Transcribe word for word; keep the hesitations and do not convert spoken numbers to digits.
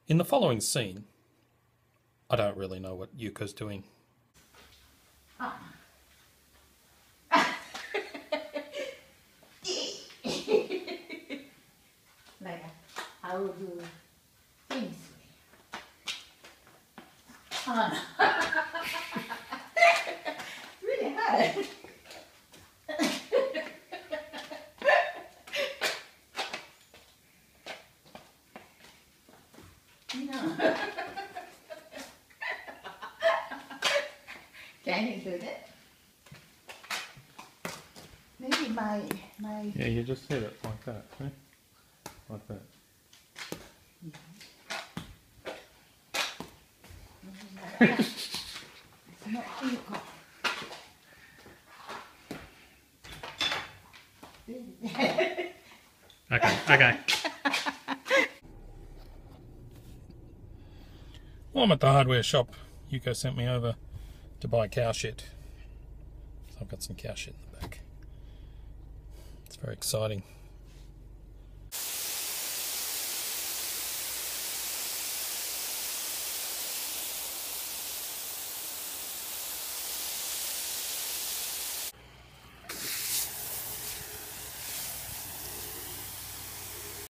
In the following scene, I don't really know what Yuko's doing. Oh. Like, I will do things. Oh, no. Really hard. No. Can you do that? Maybe my my. Yeah, you just hit it like that, eh? Like that. It's not equal. Okay, okay. Well, I'm at the hardware shop. Yuko sent me over to buy cow shit. So I've got some cow shit in the back. It's very exciting.